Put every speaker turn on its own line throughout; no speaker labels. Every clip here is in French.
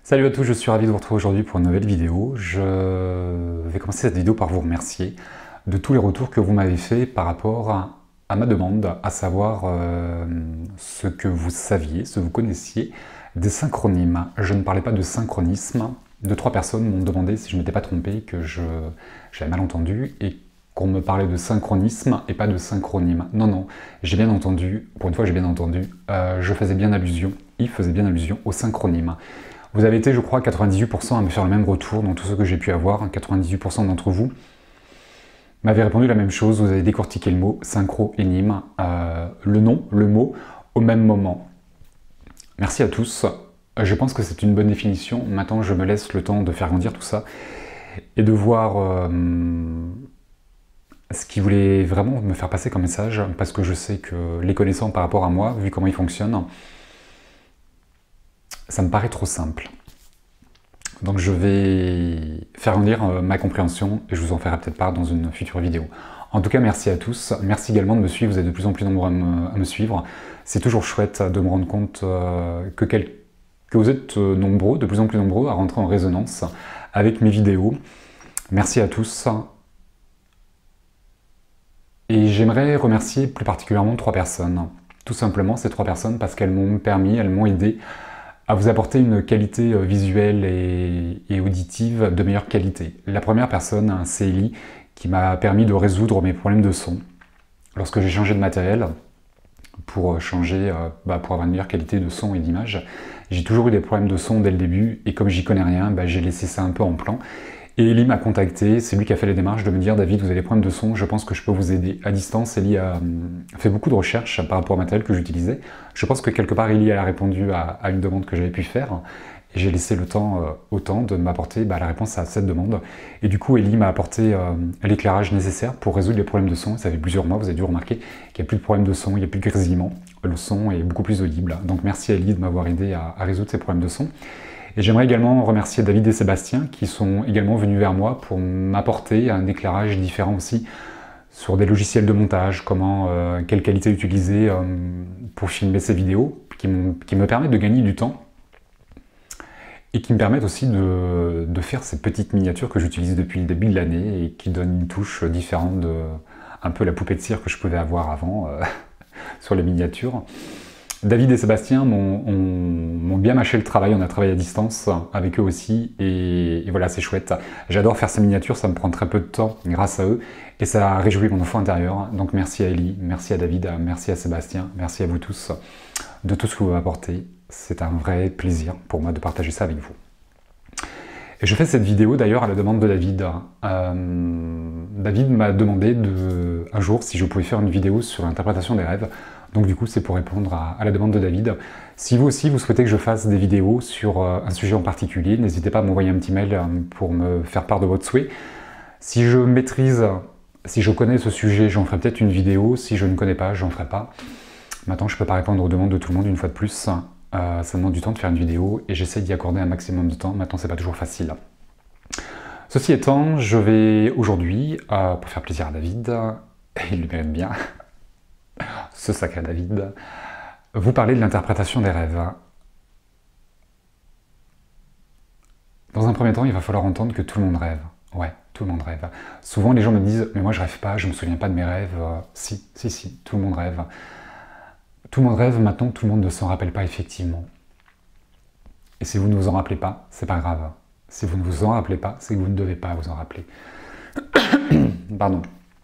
Salut à tous, je suis ravi de vous retrouver aujourd'hui pour une nouvelle vidéo. Je vais commencer cette vidéo par vous remercier de tous les retours que vous m'avez fait par rapport à ma demande, à savoir ce que vous saviez, ce que vous connaissiez des synchronymes. Je ne parlais pas de synchronisme. 2-3 personnes m'ont demandé si je ne m'étais pas trompé, que j'avais mal entendu et qu'on me parlait de synchronisme et pas de synchronyme. Non, non, j'ai bien entendu, pour une fois j'ai bien entendu, je faisais bien allusion, il faisait bien allusion au synchronyme. Vous avez été, je crois, 98% à me faire le même retour dans tout ce que j'ai pu avoir. 98% d'entre vous m'avez répondu la même chose. Vous avez décortiqué le mot synchro-énime, le nom, le mot, au même moment. Merci à tous. Je pense que c'est une bonne définition. Maintenant, je me laisse le temps de faire grandir tout ça et de voir ce qui voulait vraiment me faire passer comme message, parce que je sais que les connaissants par rapport à moi, vu comment ils fonctionnent, ça me paraît trop simple. Donc je vais faire grandir ma compréhension et je vous en ferai peut-être part dans une future vidéo. En tout cas, merci à tous. Merci également de me suivre. Vous êtes de plus en plus nombreux à me suivre. C'est toujours chouette de me rendre compte que vous êtes nombreux, de plus en plus nombreux, à rentrer en résonance avec mes vidéos. Merci à tous. Et j'aimerais remercier plus particulièrement 3 personnes. Tout simplement ces 3 personnes parce qu'elles m'ont permis, elles m'ont aidé à vous apporter une qualité visuelle et auditive de meilleure qualité. La première personne, c'est Ellie, qui m'a permis de résoudre mes problèmes de son. Lorsque j'ai changé de matériel, pour avoir une meilleure qualité de son et d'image, j'ai toujours eu des problèmes de son dès le début, et comme j'y connais rien, j'ai laissé ça un peu en plan. Et Ellie m'a contacté, c'est lui qui a fait les démarches de me dire « David, vous avez des problèmes de son, je pense que je peux vous aider à distance ». Ellie a fait beaucoup de recherches par rapport au matériel que j'utilisais. Je pense que quelque part, Ellie a répondu à une demande que j'avais pu faire. Et j'ai laissé le temps au temps de m'apporter la réponse à cette demande. Et du coup, Ellie m'a apporté l'éclairage nécessaire pour résoudre les problèmes de son. Ça fait plusieurs mois, vous avez dû remarquer qu'il n'y a plus de problème de son, il n'y a plus de grésillement. Le son est beaucoup plus audible. Donc merci à Ellie de m'avoir aidé à résoudre ces problèmes de son. Et j'aimerais également remercier David et Sébastien qui sont également venus vers moi pour m'apporter un éclairage différent aussi sur des logiciels de montage, quelle qualité utiliser pour filmer ces vidéos, qui me permettent de gagner du temps et qui me permettent aussi de faire ces petites miniatures que j'utilise depuis le début de l'année et qui donnent une touche différente de un peu la poupée de cire que je pouvais avoir avant sur les miniatures. David et Sébastien m'ont bien mâché le travail, on a travaillé à distance avec eux aussi, et voilà, c'est chouette. J'adore faire ces miniatures, ça me prend très peu de temps grâce à eux, et ça a réjoui mon enfant intérieur. Donc merci à Ellie, merci à David, merci à Sébastien, merci à vous tous de tout ce que vous m'apportez. C'est un vrai plaisir pour moi de partager ça avec vous. Et je fais cette vidéo d'ailleurs à la demande de David. David m'a demandé un jour si je pouvais faire une vidéo sur l'interprétation des rêves. Donc du coup, c'est pour répondre à la demande de David. Si vous aussi, vous souhaitez que je fasse des vidéos sur un sujet en particulier, n'hésitez pas à m'envoyer un petit mail pour me faire part de votre souhait. Si je maîtrise, si je connais ce sujet, j'en ferai peut-être une vidéo. Si je ne connais pas, j'en ferai pas. Maintenant, je ne peux pas répondre aux demandes de tout le monde une fois de plus. Ça demande du temps de faire une vidéo et j'essaie d'y accorder un maximum de temps. Maintenant, c'est pas toujours facile. Ceci étant, je vais aujourd'hui, pour faire plaisir à David, et il le mérite bien, ce sacré David, vous parler de l'interprétation des rêves. Dans un premier temps, il va falloir entendre que tout le monde rêve. Ouais, tout le monde rêve. Souvent, les gens me disent « Mais moi, je rêve pas, je me souviens pas de mes rêves. » Si, tout le monde rêve. Tout le monde rêve, maintenant, tout le monde ne s'en rappelle pas effectivement. Et si vous ne vous en rappelez pas, c'est pas grave. Si vous ne vous en rappelez pas, c'est que vous ne devez pas vous en rappeler. Pardon.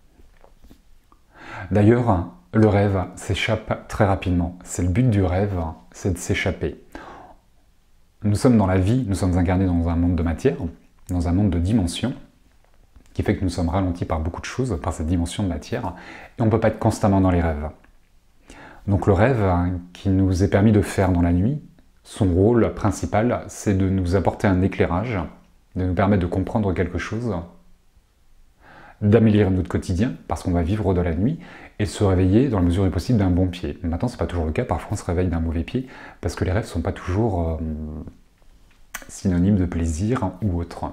D'ailleurs, le rêve s'échappe très rapidement. C'est le but du rêve, c'est de s'échapper. Nous sommes dans la vie, nous sommes incarnés dans un monde de matière, dans un monde de dimensions, qui fait que nous sommes ralentis par beaucoup de choses, par cette dimension de matière, et on ne peut pas être constamment dans les rêves. Donc le rêve qui nous est permis de faire dans la nuit, son rôle principal, c'est de nous apporter un éclairage, de nous permettre de comprendre quelque chose, d'améliorer notre quotidien, parce qu'on va vivre dans la nuit, et se réveiller dans la mesure du possible d'un bon pied. Maintenant, c'est pas toujours le cas, parfois on se réveille d'un mauvais pied, parce que les rêves ne sont pas toujours synonymes de plaisir ou autre.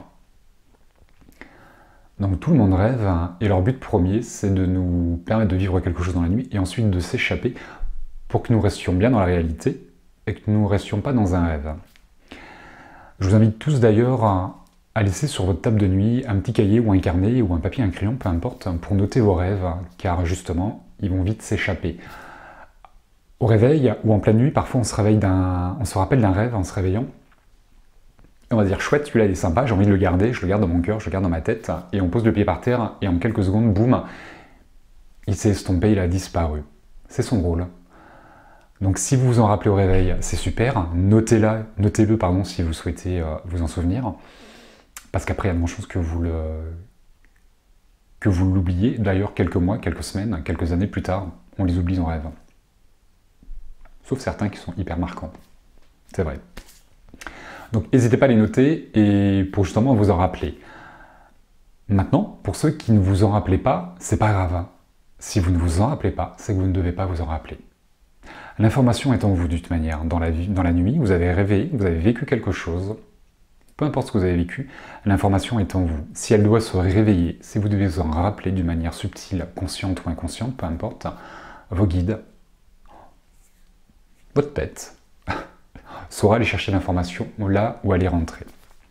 Donc tout le monde rêve, et leur but premier, c'est de nous permettre de vivre quelque chose dans la nuit, et ensuite de s'échapper pour que nous restions bien dans la réalité, et que nous ne restions pas dans un rêve. Je vous invite tous d'ailleurs à laisser sur votre table de nuit un petit cahier ou un carnet ou un papier, un crayon, peu importe, pour noter vos rêves, car justement, ils vont vite s'échapper. Au réveil ou en pleine nuit, parfois on se rappelle d'un rêve en se réveillant. Et on va se dire chouette, celui-là il est sympa, j'ai envie de le garder, je le garde dans mon cœur, je le garde dans ma tête, et on pose le pied par terre, et en quelques secondes, boum, il s'est estompé, il a disparu. C'est son rôle. Donc si vous vous en rappelez au réveil, c'est super, notez-le si vous souhaitez vous en souvenir, parce qu'après il y a de bonnes chances que vous l'oubliez. D'ailleurs, quelques mois, quelques semaines, quelques années plus tard, on les oublie en rêve. Sauf certains qui sont hyper marquants. C'est vrai. Donc n'hésitez pas à les noter et pour justement vous en rappeler. Maintenant, pour ceux qui ne vous en rappelez pas, c'est pas grave. Si vous ne vous en rappelez pas, c'est que vous ne devez pas vous en rappeler. L'information est en vous de toute manière. Dans la nuit, vous avez rêvé, vous avez vécu quelque chose. Peu importe ce que vous avez vécu, l'information est en vous. Si elle doit se réveiller, si vous devez vous en rappeler d'une manière subtile, consciente ou inconsciente, peu importe, vos guides, votre tête, saura aller chercher l'information là où elle est rentrée.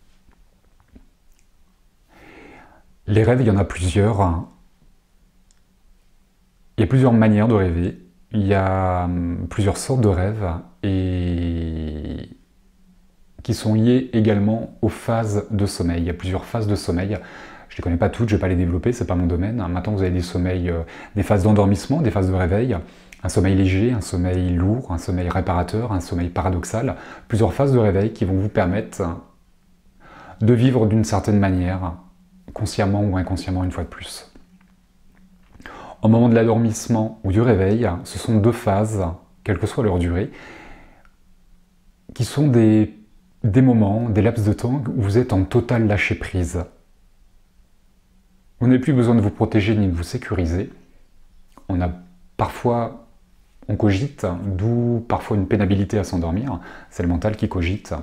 Les rêves, il y en a plusieurs. Il y a plusieurs manières de rêver. Il y a plusieurs sortes de rêves et qui sont liés également aux phases de sommeil. Il y a plusieurs phases de sommeil. Je ne les connais pas toutes, je ne vais pas les développer, c'est pas mon domaine. Maintenant, vous avez des sommeils, des phases d'endormissement, des phases de réveil, un sommeil léger, un sommeil lourd, un sommeil réparateur, un sommeil paradoxal. Plusieurs phases de réveil qui vont vous permettre de vivre d'une certaine manière, consciemment ou inconsciemment une fois de plus. Au moment de l'adormissement ou du réveil, ce sont deux phases, quelle que soit leur durée, qui sont des moments, des laps de temps où vous êtes en total lâcher prise. Vous n'avez plus besoin de vous protéger ni de vous sécuriser. On cogite, d'où parfois une pénibilité à s'endormir. C'est le mental qui cogite.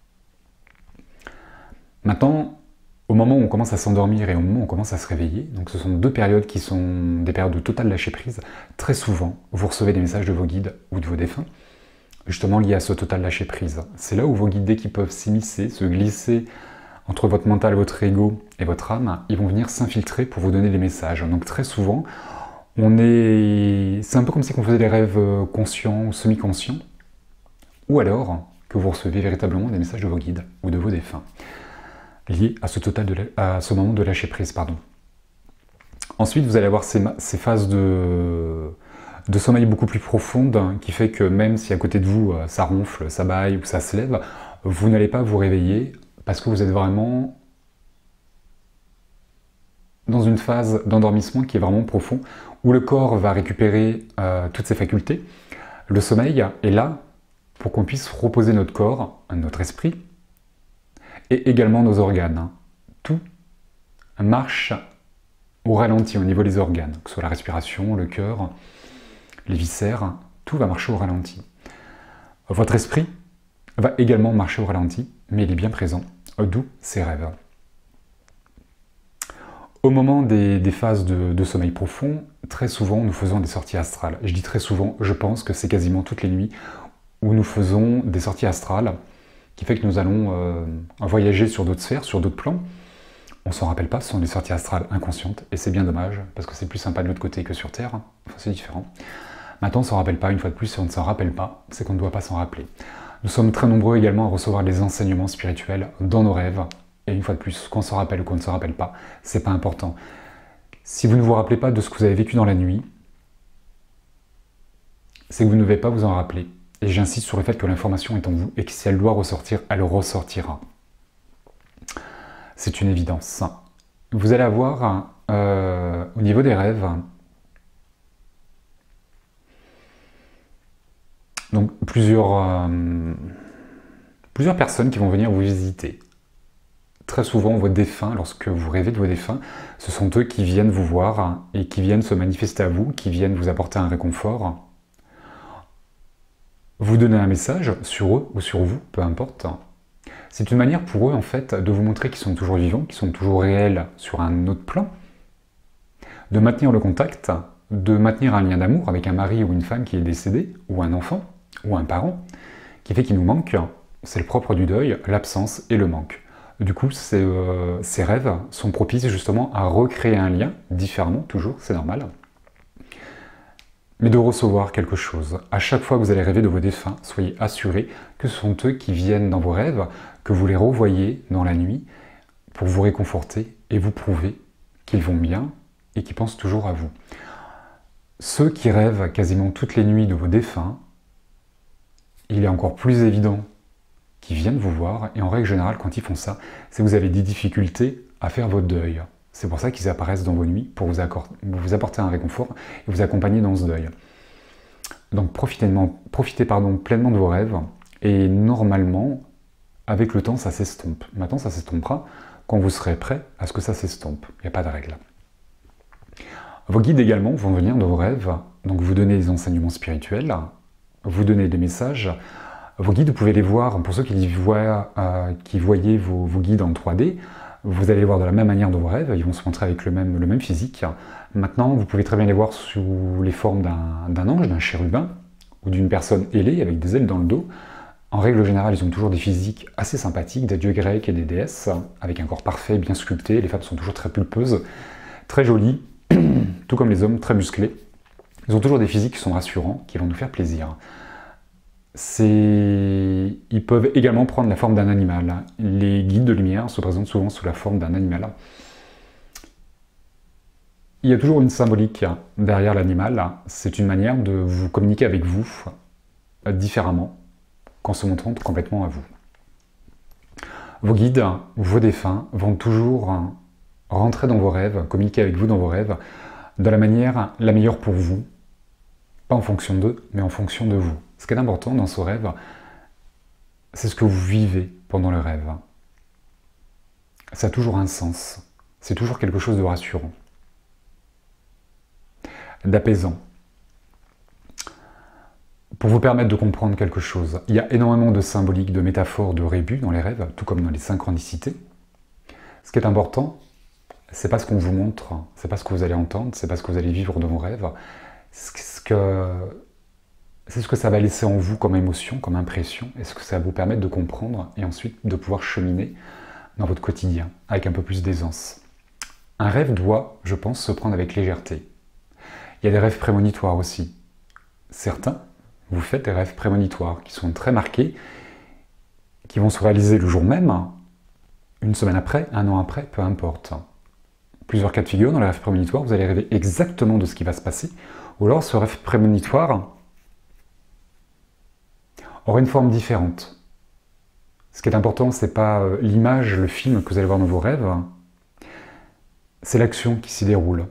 Maintenant, au moment où on commence à s'endormir et au moment où on commence à se réveiller, donc ce sont deux périodes qui sont des périodes de total lâcher prise. Très souvent, vous recevez des messages de vos guides ou de vos défunts, justement liés à ce total lâcher prise. C'est là où vos guides, dès qu'ils peuvent s'immiscer, se glisser entre votre mental, votre ego et votre âme, ils vont venir s'infiltrer pour vous donner des messages. Donc très souvent, c'est un peu comme si on faisait des rêves conscients ou semi-conscients, ou alors que vous recevez véritablement des messages de vos guides ou de vos défunts, liés à ce moment de lâcher prise. Ensuite, vous allez avoir ces phases de sommeil beaucoup plus profondes, qui fait que même si à côté de vous, ça ronfle, ça bâille ou ça se lève, vous n'allez pas vous réveiller parce que vous êtes vraiment dans une phase d'endormissement qui est vraiment profond, où le corps va récupérer toutes ses facultés. Le sommeil est là pour qu'on puisse reposer notre corps, notre esprit, et également nos organes. Tout marche au ralenti au niveau des organes, que ce soit la respiration, le cœur, les viscères, tout va marcher au ralenti. Votre esprit va également marcher au ralenti, mais il est bien présent, d'où ces rêves. Au moment des phases de sommeil profond, très souvent nous faisons des sorties astrales. Je dis très souvent, je pense que c'est quasiment toutes les nuits où nous faisons des sorties astrales, qui fait que nous allons voyager sur d'autres sphères, sur d'autres plans. On ne s'en rappelle pas, ce sont des sorties astrales inconscientes, et c'est bien dommage, parce que c'est plus sympa de l'autre côté que sur Terre, enfin c'est différent. Maintenant on ne s'en rappelle pas, une fois de plus, si on ne s'en rappelle pas, c'est qu'on ne doit pas s'en rappeler. Nous sommes très nombreux également à recevoir des enseignements spirituels dans nos rêves, et une fois de plus, qu'on s'en rappelle ou qu'on ne s'en rappelle pas, c'est pas important. Si vous ne vous rappelez pas de ce que vous avez vécu dans la nuit, c'est que vous ne devez pas vous en rappeler. Et j'insiste sur le fait que l'information est en vous, et que si elle doit ressortir, elle ressortira. C'est une évidence. Vous allez avoir, au niveau des rêves, donc plusieurs personnes qui vont venir vous visiter. Très souvent, vos défunts, lorsque vous rêvez de vos défunts, ce sont eux qui viennent vous voir et qui viennent se manifester à vous, qui viennent vous apporter un réconfort, vous donner un message sur eux ou sur vous, peu importe. C'est une manière pour eux, en fait, de vous montrer qu'ils sont toujours vivants, qu'ils sont toujours réels sur un autre plan, de maintenir le contact, de maintenir un lien d'amour avec un mari ou une femme qui est décédé, ou un enfant, ou un parent, qui fait qu'il nous manque, c'est le propre du deuil, l'absence et le manque. Du coup, ces rêves sont propices justement à recréer un lien, différemment toujours, c'est normal, mais de recevoir quelque chose. À chaque fois que vous allez rêver de vos défunts, soyez assurés que ce sont eux qui viennent dans vos rêves, que vous les revoyez dans la nuit pour vous réconforter et vous prouver qu'ils vont bien et qu'ils pensent toujours à vous. Ceux qui rêvent quasiment toutes les nuits de vos défunts, il est encore plus évident qu'ils viennent vous voir, et en règle générale, quand ils font ça, c'est que vous avez des difficultés à faire votre deuil. C'est pour ça qu'ils apparaissent dans vos nuits, pour vous apporter un réconfort et vous accompagner dans ce deuil. Donc profitez pleinement de vos rêves, et normalement, avec le temps, ça s'estompe. Maintenant, ça s'estompera quand vous serez prêt à ce que ça s'estompe. Il n'y a pas de règle. Vos guides également vont venir dans vos rêves, donc vous donner des enseignements spirituels, vous donner des messages. Vos guides, vous pouvez les voir, pour ceux qui voyaient vos guides en 3D, vous allez les voir de la même manière dans vos rêves, ils vont se montrer avec le même physique. Maintenant, vous pouvez très bien les voir sous les formes d'un ange, d'un chérubin, ou d'une personne ailée avec des ailes dans le dos. En règle générale, ils ont toujours des physiques assez sympathiques, des dieux grecs et des déesses, avec un corps parfait, bien sculpté. Les femmes sont toujours très pulpeuses, très jolies, tout comme les hommes, très musclés. Ils ont toujours des physiques qui sont rassurants, qui vont nous faire plaisir. Ils peuvent également prendre la forme d'un animal. Les guides de lumière se présentent souvent sous la forme d'un animal. Il y a toujours une symbolique derrière l'animal. C'est une manière de vous communiquer avec vous différemment, qu'en se montrant complètement à vous. Vos guides, vos défunts, vont toujours rentrer dans vos rêves, communiquer avec vous dans vos rêves, de la manière la meilleure pour vous. Pas en fonction d'eux, mais en fonction de vous. Ce qui est important dans ce rêve, c'est ce que vous vivez pendant le rêve. Ça a toujours un sens. C'est toujours quelque chose de rassurant, d'apaisant. Pour vous permettre de comprendre quelque chose, il y a énormément de symboliques, de métaphores, de rébus dans les rêves, tout comme dans les synchronicités. Ce qui est important, c'est pas ce qu'on vous montre, c'est pas ce que vous allez entendre, c'est pas ce que vous allez vivre dans vos rêves, c'est ce que ça va laisser en vous comme émotion, comme impression, et ce que ça va vous permettre de comprendre, et ensuite de pouvoir cheminer dans votre quotidien, avec un peu plus d'aisance. Un rêve doit, je pense, se prendre avec légèreté. Il y a des rêves prémonitoires aussi. Certains, vous faites des rêves prémonitoires, qui sont très marqués, qui vont se réaliser le jour même, une semaine après, un an après, peu importe. Plusieurs cas de figure dans les rêves prémonitoires, vous allez rêver exactement de ce qui va se passer, ou alors ce rêve prémonitoire aura une forme différente. Ce qui est important, c'est pas l'image, le film que vous allez voir dans vos rêves, c'est l'action qui s'y déroule.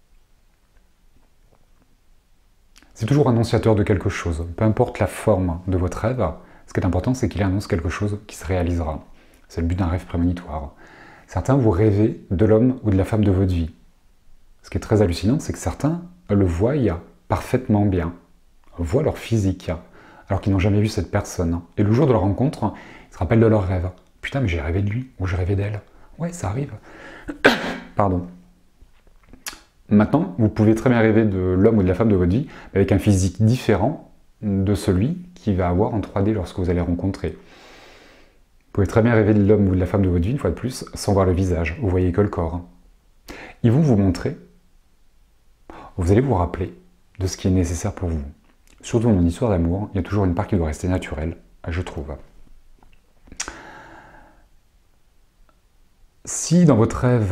C'est toujours annonciateur de quelque chose, peu importe la forme de votre rêve, ce qui est important, c'est qu'il annonce quelque chose qui se réalisera. C'est le but d'un rêve prémonitoire. Certains, vous rêvez de l'homme ou de la femme de votre vie. Ce qui est très hallucinant, c'est que certains le voient parfaitement bien, voient leur physique, alors qu'ils n'ont jamais vu cette personne. Et le jour de leur rencontre, ils se rappellent de leur rêve. Putain, mais j'ai rêvé de lui, ou j'ai rêvé d'elle. Ouais, ça arrive. Pardon. Maintenant, vous pouvez très bien rêver de l'homme ou de la femme de votre vie, avec un physique différent de celui qu'il va avoir en 3D lorsque vous allez rencontrer. Vous pouvez très bien rêver de l'homme ou de la femme de votre vie, une fois de plus, sans voir le visage. Vous voyez que le corps. Ils vont vous montrer, vous allez vous rappeler de ce qui est nécessaire pour vous. Surtout dans une histoire d'amour, il y a toujours une part qui doit rester naturelle, je trouve. Si dans votre rêve,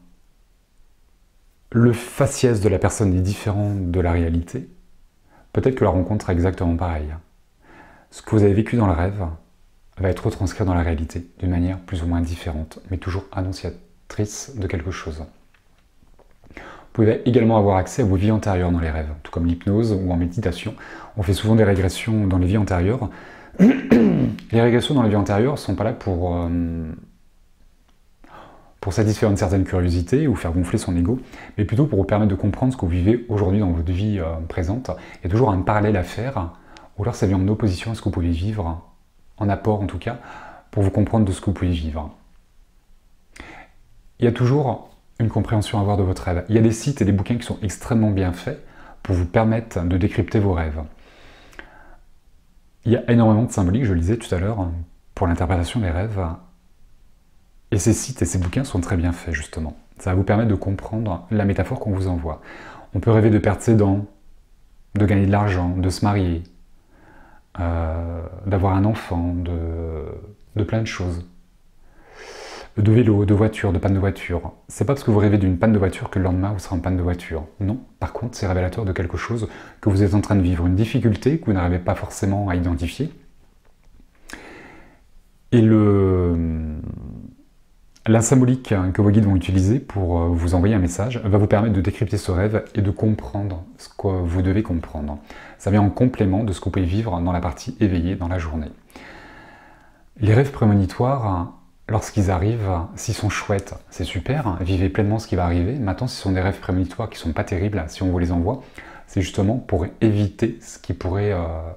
le faciès de la personne est différent de la réalité, peut-être que la rencontre est exactement pareille. Ce que vous avez vécu dans le rêve va être retranscrit dans la réalité, d'une manière plus ou moins différente, mais toujours annonciatrice de quelque chose. Vous pouvez également avoir accès à vos vies antérieures dans les rêves, tout comme l'hypnose ou en méditation. On fait souvent des régressions dans les vies antérieures. Les régressions dans les vies antérieures ne sont pas là pour satisfaire une certaine curiosité ou faire gonfler son ego, mais plutôt pour vous permettre de comprendre ce que vous vivez aujourd'hui dans votre vie présente. Il y a toujours un parallèle à faire, ou alors ça vient en opposition à ce que vous pouvez vivre, en apport en tout cas, pour vous comprendre de ce que vous pouvez vivre. Il y a toujours une compréhension à avoir de votre rêve. Il y a des sites et des bouquins qui sont extrêmement bien faits pour vous permettre de décrypter vos rêves. Il y a énormément de symboliques, je le disais tout à l'heure, pour l'interprétation des rêves. Et ces sites et ces bouquins sont très bien faits, justement. Ça va vous permettre de comprendre la métaphore qu'on vous envoie. On peut rêver de perdre ses dents, de gagner de l'argent, de se marier, d'avoir un enfant, de plein de choses. De vélo, de voiture, de panne de voiture. C'est pas parce que vous rêvez d'une panne de voiture que le lendemain vous serez en panne de voiture. Non, par contre, c'est révélateur de quelque chose que vous êtes en train de vivre, une difficulté que vous n'arrivez pas forcément à identifier. Et la symbolique que vos guides vont utiliser pour vous envoyer un message va vous permettre de décrypter ce rêve et de comprendre ce que vous devez comprendre. Ça vient en complément de ce que vous pouvez vivre dans la partie éveillée dans la journée. Les rêves prémonitoires, lorsqu'ils arrivent, s'ils sont chouettes, c'est super, vivez pleinement ce qui va arriver. Maintenant, si ce sont des rêves prémonitoires qui ne sont pas terribles, si on vous les envoie, c'est justement pour éviter ce qui pourrait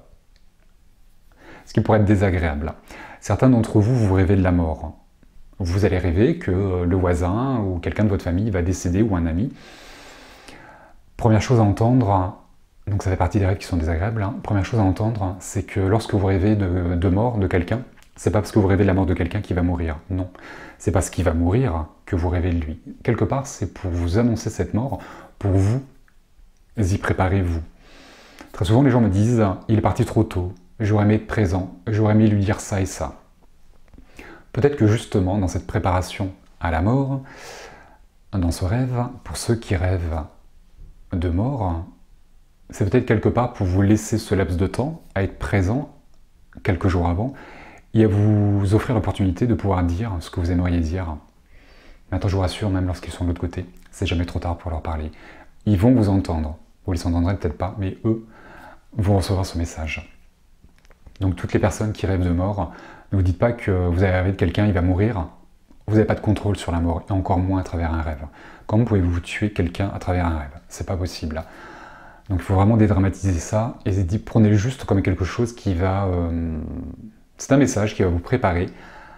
être désagréable. Certains d'entre vous, vous rêvez de la mort. Vous allez rêver que le voisin ou quelqu'un de votre famille va décéder ou un ami. Première chose à entendre, donc ça fait partie des rêves qui sont désagréables, hein. Première chose à entendre, c'est que lorsque vous rêvez de mort de quelqu'un, c'est pas parce que vous rêvez de la mort de quelqu'un qui va mourir, non. C'est parce qu'il va mourir que vous rêvez de lui. Quelque part, c'est pour vous annoncer cette mort, pour vous y préparer vous. Très souvent, les gens me disent « il est parti trop tôt, j'aurais aimé être présent, j'aurais aimé lui dire ça et ça ». Peut-être que justement, dans cette préparation à la mort, dans ce rêve, pour ceux qui rêvent de mort, c'est peut-être quelque part pour vous laisser ce laps de temps à être présent quelques jours avant et à vous offrir l'opportunité de pouvoir dire ce que vous aimeriez dire. Maintenant, je vous rassure, même lorsqu'ils sont de l'autre côté, c'est jamais trop tard pour leur parler. Ils vont vous entendre. Vous les entendrez peut-être pas, mais eux vont recevoir ce message. Donc toutes les personnes qui rêvent de mort, ne vous dites pas que vous avez rêvé de quelqu'un, il va mourir. Vous n'avez pas de contrôle sur la mort, et encore moins à travers un rêve. Comment pouvez-vous tuer quelqu'un à travers un rêve? C'est pas possible. Donc il faut vraiment dédramatiser ça, et prenez-le juste comme quelque chose qui va... c'est un message qui va vous préparer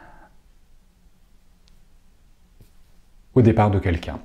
au départ de quelqu'un.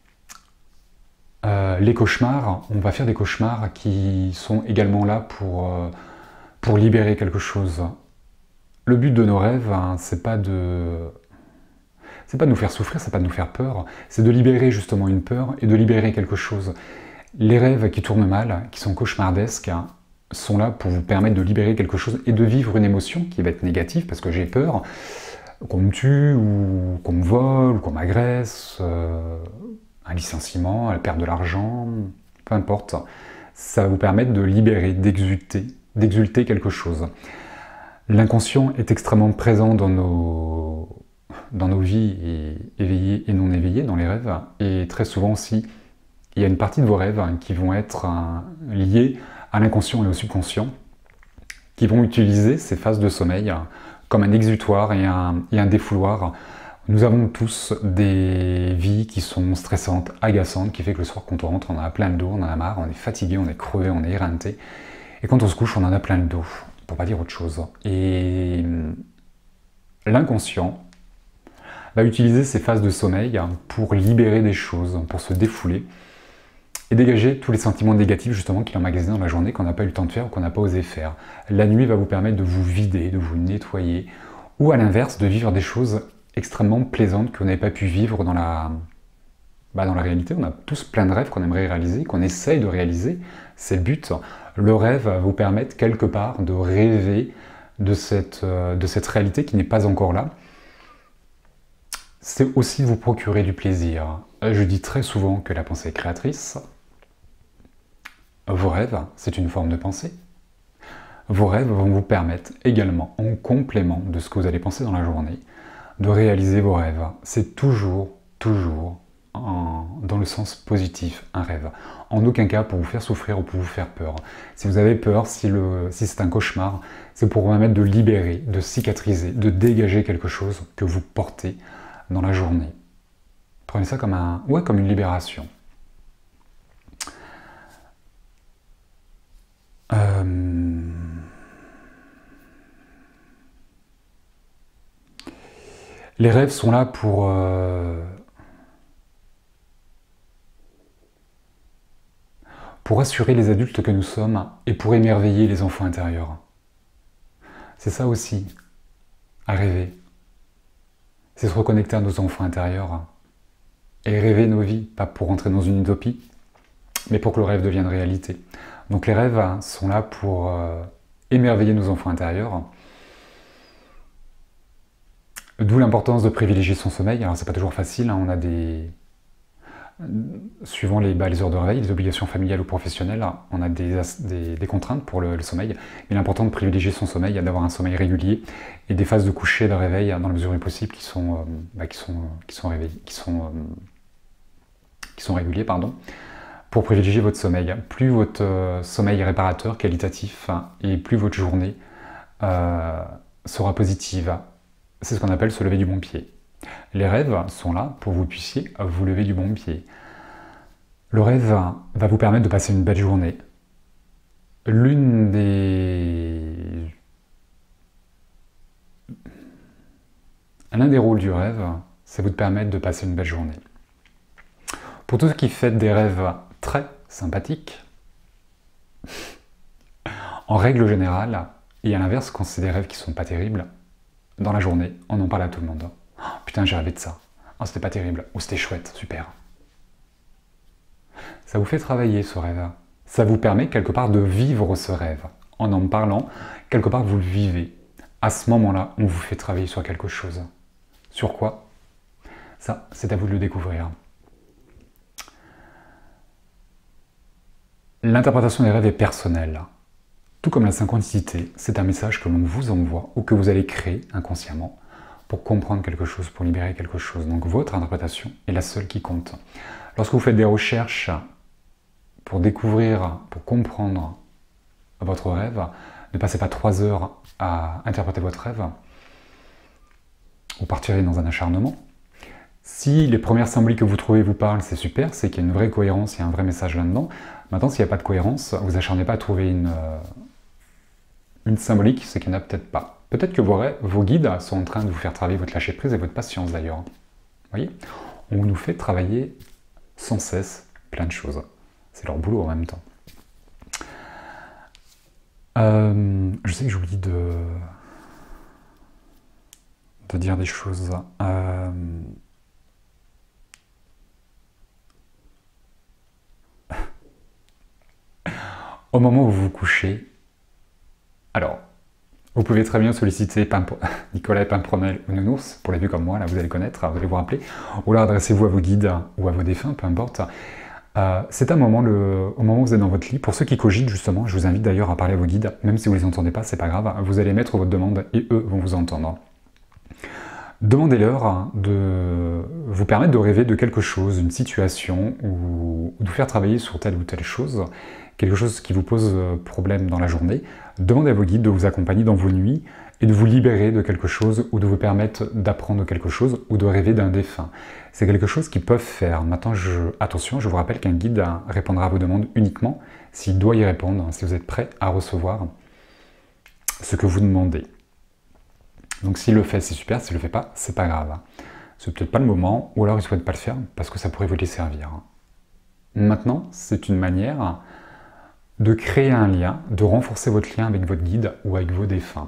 Les cauchemars, on va faire des cauchemars qui sont également là pour libérer quelque chose. Le but de nos rêves, hein, c'est pas de nous faire souffrir, c'est pas de nous faire peur, c'est de libérer justement une peur et de libérer quelque chose. Les rêves qui tournent mal, qui sont cauchemardesques, hein, sont là pour vous permettre de libérer quelque chose et de vivre une émotion qui va être négative parce que j'ai peur qu'on me tue ou qu'on me vole ou qu'on m'agresse, un licenciement, la perte de l'argent, peu importe. Ça va vous permettre de libérer, d'exulter quelque chose. L'inconscient est extrêmement présent dans nos vies, éveillées et non éveillées, dans les rêves, et très souvent aussi, il y a une partie de vos rêves qui vont être liés à l'inconscient et au subconscient, qui vont utiliser ces phases de sommeil comme un exutoire et un défouloir. Nous avons tous des vies qui sont stressantes, agaçantes, qui fait que le soir, quand on rentre, on en a plein le dos, on en a marre, on est fatigué, on est crevé, on est éreinté, et quand on se couche, on en a plein le dos, pour pas dire autre chose. Et l'inconscient va utiliser ces phases de sommeil pour libérer des choses, pour se défouler, et dégager tous les sentiments négatifs justement qu'il a emmagasinés dans la journée qu'on n'a pas eu le temps de faire ou qu'on n'a pas osé faire. La nuit va vous permettre de vous vider, de vous nettoyer, ou à l'inverse, de vivre des choses extrêmement plaisantes que vous n'avez pas pu vivre dans la réalité. On a tous plein de rêves qu'on aimerait réaliser, qu'on essaye de réaliser, c'est le but. Le rêve va vous permettre quelque part de rêver de cette réalité qui n'est pas encore là. C'est aussi vous procurer du plaisir. Je dis très souvent que la pensée est créatrice. Vos rêves, c'est une forme de pensée. Vos rêves vont vous permettre également, en complément de ce que vous allez penser dans la journée, de réaliser vos rêves. C'est toujours dans le sens positif, un rêve. En aucun cas pour vous faire souffrir ou pour vous faire peur. Si vous avez peur, si c'est un cauchemar, c'est pour vous permettre de libérer, de cicatriser, de dégager quelque chose que vous portez dans la journée. Prenez ça comme une libération. Les rêves sont là pour assurer les adultes que nous sommes et pour émerveiller les enfants intérieurs. C'est ça aussi. à rêver. C'est se reconnecter à nos enfants intérieurs et rêver nos vies, pas pour rentrer dans une utopie, mais pour que le rêve devienne réalité. Donc les rêves sont là pour émerveiller nos enfants intérieurs. D'où l'importance de privilégier son sommeil. Alors c'est pas toujours facile, on a des... Suivant les heures de réveil, les obligations familiales ou professionnelles, on a des contraintes pour le sommeil. Mais il est important de privilégier son sommeil, d'avoir un sommeil régulier et des phases de coucher et de réveil dans la mesure du possible qui sont réguliers, pardon, pour privilégier votre sommeil. Plus votre sommeil est réparateur, qualitatif, et plus votre journée sera positive. C'est ce qu'on appelle se lever du bon pied. Les rêves sont là pour que vous puissiez vous lever du bon pied. Le rêve va vous permettre de passer une belle journée. L'un des rôles du rêve, c'est vous de permettre de passer une belle journée. Pour tous ceux qui font des rêves très sympathiques, en règle générale, et à l'inverse, quand c'est des rêves qui sont pas terribles, dans la journée, on en parle à tout le monde. Oh, putain, j'ai rêvé de ça. Oh, c'était pas terrible. Ou c'était chouette, super. Ça vous fait travailler ce rêve. Ça vous permet quelque part de vivre ce rêve. En parlant, quelque part vous le vivez. À ce moment-là, on vous fait travailler sur quelque chose. Sur quoi? Ça, c'est à vous de le découvrir. L'interprétation des rêves est personnelle. Tout comme la synchronicité, c'est un message que l'on vous envoie ou que vous allez créer inconsciemment pour comprendre quelque chose, pour libérer quelque chose. Donc votre interprétation est la seule qui compte. Lorsque vous faites des recherches pour découvrir, pour comprendre votre rêve, ne passez pas 3 heures à interpréter votre rêve ou partirez dans un acharnement. Si les premières symboliques que vous trouvez vous parlent, c'est super, c'est qu'il y a une vraie cohérence, il y a un vrai message là-dedans. Maintenant, s'il n'y a pas de cohérence, vous acharnez pas à trouver une symbolique, c'est qu'il n'y en a peut-être pas. Peut-être que vos guides sont en train de vous faire travailler votre lâcher-prise et votre patience d'ailleurs. Vous voyez? On nous fait travailler sans cesse plein de choses. C'est leur boulot en même temps. Je sais que j'oublie de dire des choses. Au moment où vous vous couchez, alors, vous pouvez très bien solliciter Nicolas Pimpronel ou Nounours, pour les vieux comme moi, là vous allez connaître, vous allez vous rappeler, ou alors adressez-vous à vos guides ou à vos défunts, peu importe. C'est un moment, au moment où vous êtes dans votre lit, pour ceux qui cogitent justement, je vous invite d'ailleurs à parler à vos guides, même si vous ne les entendez pas, c'est pas grave, vous allez mettre votre demande et eux vont vous entendre. Demandez-leur de vous permettre de rêver de quelque chose, une situation, ou de vous faire travailler sur telle ou telle chose, quelque chose qui vous pose problème dans la journée. Demandez à vos guides de vous accompagner dans vos nuits et de vous libérer de quelque chose ou de vous permettre d'apprendre quelque chose ou de rêver d'un défunt. C'est quelque chose qu'ils peuvent faire. Maintenant, attention, je vous rappelle qu'un guide répondra à vos demandes uniquement s'il doit y répondre, si vous êtes prêt à recevoir ce que vous demandez. Donc s'il le fait, c'est super, s'il le fait pas, c'est pas grave. C'est peut-être pas le moment, ou alors il ne souhaite pas le faire parce que ça pourrait vous desservir. Maintenant, c'est une manière de créer un lien, de renforcer votre lien avec votre guide ou avec vos défunts.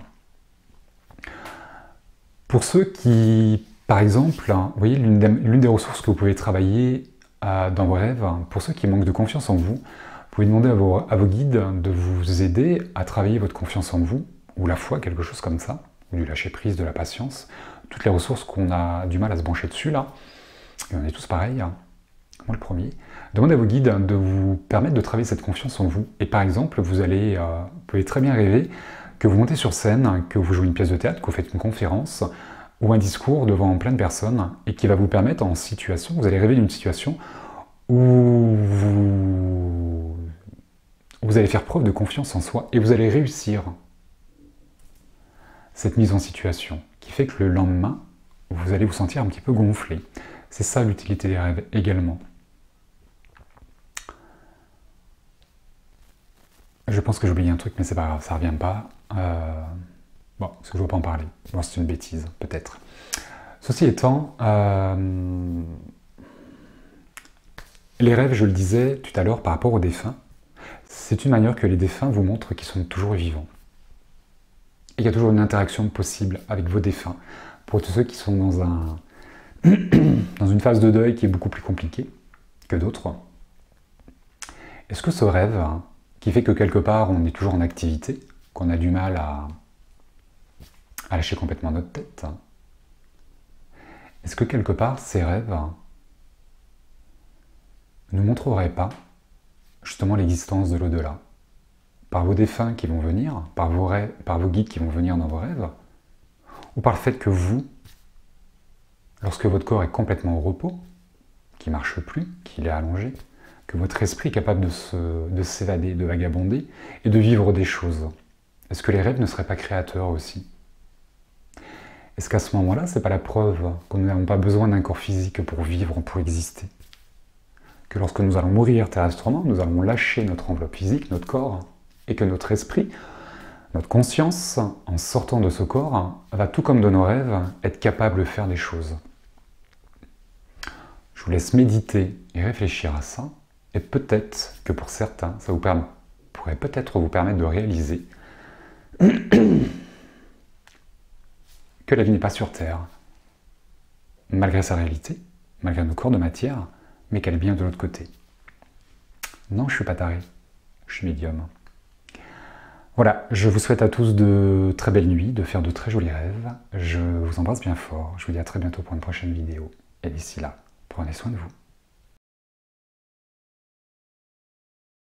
Pour ceux qui, par exemple, vous voyez, l'une des ressources que vous pouvez travailler dans vos rêves, pour ceux qui manquent de confiance en vous, vous pouvez demander à vos guides de vous aider à travailler votre confiance en vous, ou la foi, quelque chose comme ça, ou du lâcher-prise, de la patience, toutes les ressources qu'on a du mal à se brancher dessus, là, et on est tous pareils, moi le premier. Demandez à vos guides de vous permettre de travailler cette confiance en vous. Et par exemple, vous pouvez très bien rêver que vous montez sur scène, que vous jouez une pièce de théâtre, que vous faites une conférence ou un discours devant plein de personnes et qui va vous permettre en situation, vous allez rêver d'une situation où vous allez faire preuve de confiance en soi et vous allez réussir cette mise en situation qui fait que le lendemain, vous allez vous sentir un petit peu gonflé. C'est ça l'utilité des rêves également. Je pense que j'ai oublié un truc, mais c'est pas grave, ça revient pas. Bon, parce que je ne veux pas en parler. Bon, c'est une bêtise, peut-être. Ceci étant, les rêves, je le disais tout à l'heure par rapport aux défunts, c'est une manière que les défunts vous montrent qu'ils sont toujours vivants. Et il y a toujours une interaction possible avec vos défunts. Pour tous ceux qui sont dans une phase de deuil qui est beaucoup plus compliquée que d'autres. Est-ce que ce rêve, qui fait que quelque part on est toujours en activité, qu'on a du mal à lâcher complètement notre tête, est-ce que quelque part ces rêves ne montreraient pas justement l'existence de l'au-delà, par vos défunts qui vont venir, par vos guides qui vont venir dans vos rêves, ou par le fait que vous, lorsque votre corps est complètement au repos, qu'il ne marche plus, qu'il est allongé, que votre esprit est capable de s'évader, de vagabonder et de vivre des choses. Est-ce que les rêves ne seraient pas créateurs aussi? Est-ce qu'à ce moment-là, ce n'est pas la preuve que nous n'avons pas besoin d'un corps physique pour vivre, pour exister? Que lorsque nous allons mourir terrestrement, nous allons lâcher notre enveloppe physique, notre corps, et que notre esprit, notre conscience, en sortant de ce corps, va tout comme de nos rêves, être capable de faire des choses. Je vous laisse méditer et réfléchir à ça, et peut-être que pour certains, ça pourrait peut-être vous permettre de réaliser que la vie n'est pas sur Terre, malgré sa réalité, malgré nos corps de matière, mais qu'elle est bien de l'autre côté. Non, je ne suis pas taré, je suis médium. Voilà, je vous souhaite à tous de très belles nuits, de faire de très jolis rêves. Je vous embrasse bien fort, je vous dis à très bientôt pour une prochaine vidéo. Et d'ici là, prenez soin de vous.